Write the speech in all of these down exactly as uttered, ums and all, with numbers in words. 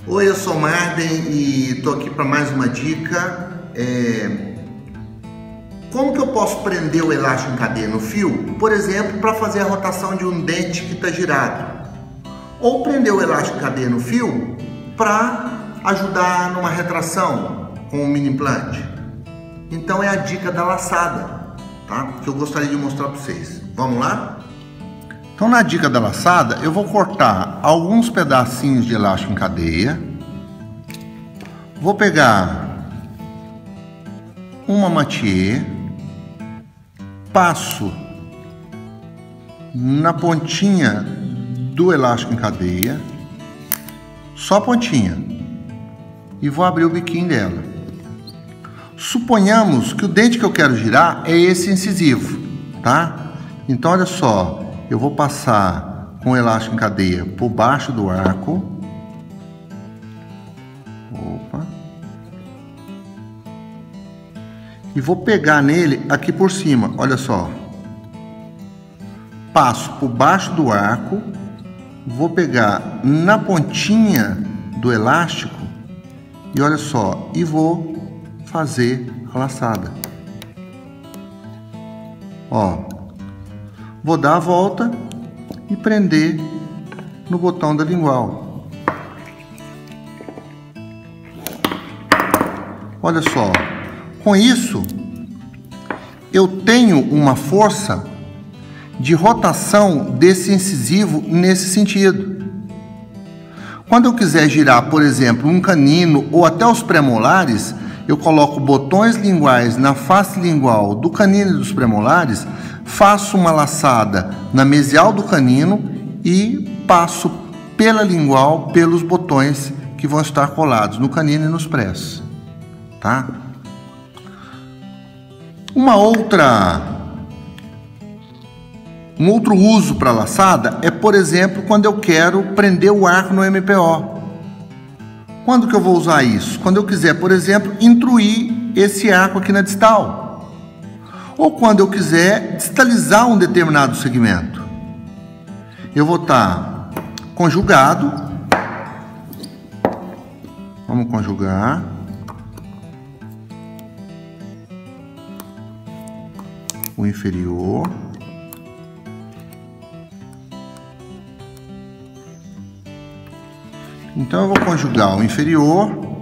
Oi, eu sou Marden e estou aqui para mais uma dica. É... Como que eu posso prender o elástico em cadeia no fio? Por exemplo, para fazer a rotação de um dente que está girado. Ou prender o elástico em cadeia no fio para ajudar numa retração com o mini implante. Então é a dica da laçada, tá? Que eu gostaria de mostrar para vocês. Vamos lá? Então, na dica da laçada, eu vou cortar alguns pedacinhos de elástico em cadeia. Vou pegar uma mathieu, passo na pontinha do elástico em cadeia, só a pontinha, e vou abrir o biquinho dela. Suponhamos que o dente que eu quero girar é esse incisivo, tá? Então, olha só. Eu vou passar com o elástico em cadeia por baixo do arco. Opa. E vou pegar nele aqui por cima, olha só. Passo por baixo do arco, vou pegar na pontinha do elástico e olha só, e vou fazer a laçada. Ó. Vou dar a volta e prender no botão da lingual. Olha só, com isso eu tenho uma força de rotação desse incisivo nesse sentido. Quando eu quiser girar, por exemplo, um canino ou até os premolares, eu coloco botões linguais na face lingual do canino e dos premolares, faço uma laçada na mesial do canino e passo pela lingual pelos botões que vão estar colados no canino e nos prés, tá? Uma outra um outro uso para laçada é, por exemplo, quando eu quero prender o arco no M P O. Quando que eu vou usar isso? Quando eu quiser, por exemplo, intruir esse arco aqui na distal. Ou quando eu quiser distalizar um determinado segmento. Eu vou estar conjugado. Vamos conjugar. O inferior. Então eu vou conjugar o inferior.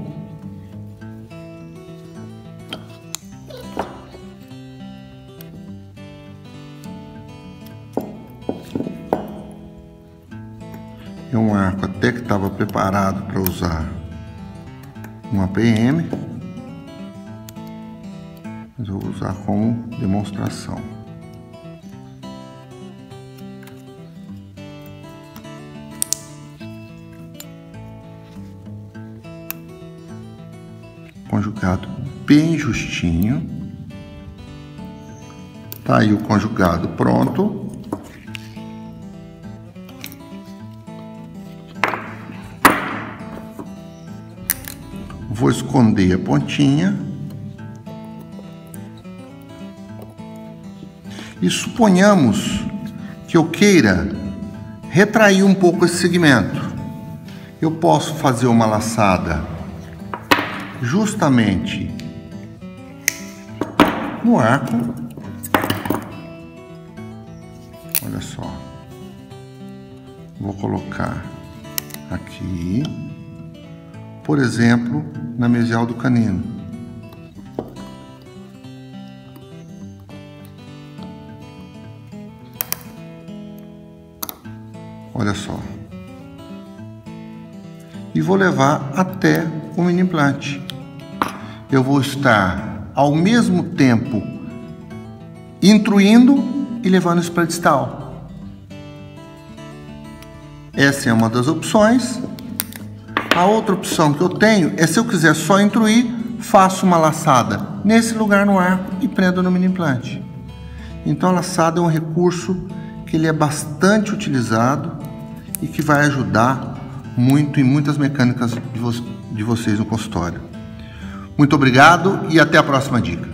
É um arco até que estava preparado para usar um A P M, mas eu vou usar como demonstração. Conjugado bem justinho. Tá aí o conjugado pronto. Vou esconder a pontinha. E suponhamos que eu queira retrair um pouco esse segmento. Eu posso fazer uma laçada justamente no arco. Olha só. Vou colocar aqui. Por exemplo, na mesial do canino. Olha só. E vou levar até o mini implante. Eu vou estar ao mesmo tempo intruindo e levando isso para a distal. Essa é uma das opções. A outra opção que eu tenho é, se eu quiser só intruir, faço uma laçada nesse lugar no arco e prendo no mini implante. Então a laçada é um recurso que ele é bastante utilizado e que vai ajudar muito em muitas mecânicas de, vo de vocês no consultório. Muito obrigado e até a próxima dica.